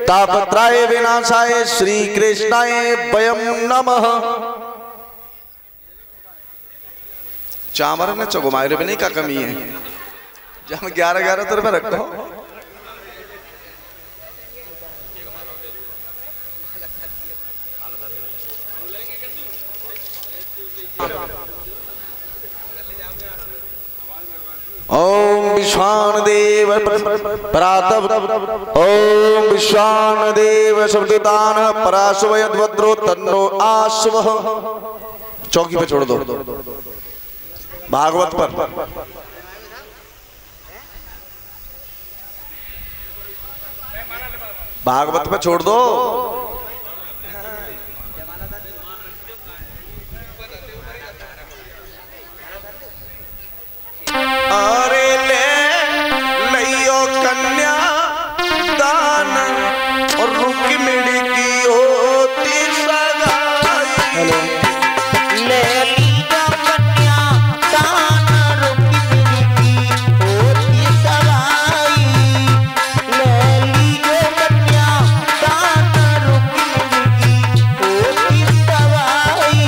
तापत्राय विनाशाय श्री कृष्णाय वयम नमः। चामर में चौगुमारे भी नहीं का कमी है, जब 11-11 तो रुपये रखता हूँ। ओम विश्वानदेव प्रातः ओम विश्वानदेव शब्ददान पराशवयद्वद्रो तन्नो आश्व। चौकी पे छोड़ दो, भागवत पर भागवत पे छोड़ दो। अरे ले लियो कन्या दान और रुक्मिणी की होती सगाई। ले लियो कन्या दान रुक्मिणी की होती सगाई। ले लियो कन्या दान रुक्मिणी की होती सगाई।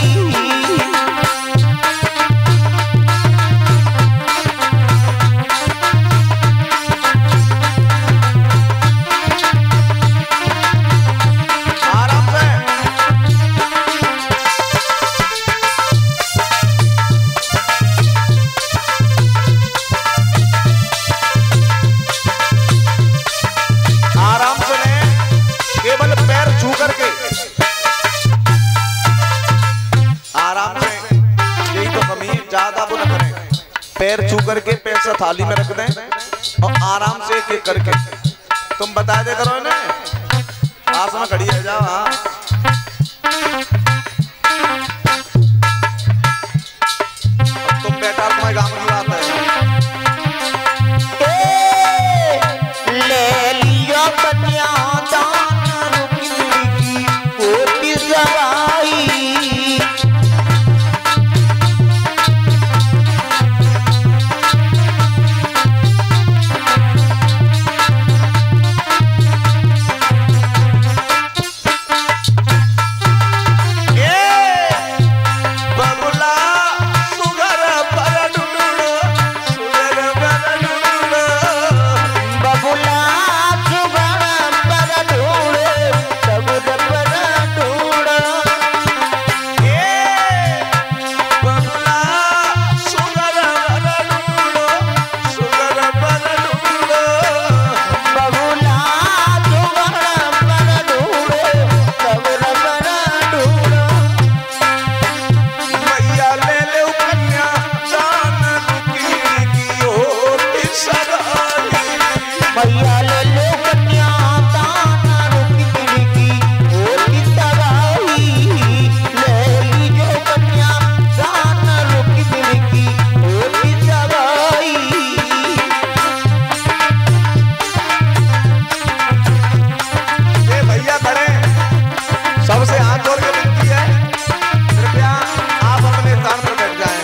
पैर छू करके पैसा थाली में रख दें और आराम से एक एक करके तुम बता दे करो ना, पास में खड़ी है जाओ। हाँ तुम बैठा, तुम्हारे गाँव की बात है। ले लियो कन्या दान रुक्मिणी की होती सगाई। सबसे हाथ जोड़ के विनती है, कृपया आप अपने स्थान पर बैठ जाएं।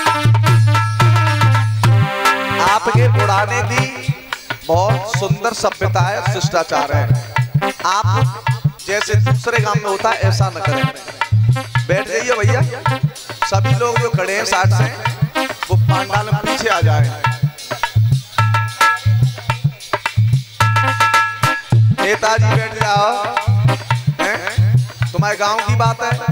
आपके बुढ़ाने की बहुत सुंदर सभ्यता है, शिष्टाचार है। आप जैसे दूसरे गांव में होता है ऐसा न करें। बैठ जाइए भैया, सभी लोग जो खड़े हैं साथ से वो पांडाल में पीछे आ जाएं। नेताजी बैठ जाओ, तुम्हारे गांव की बात है।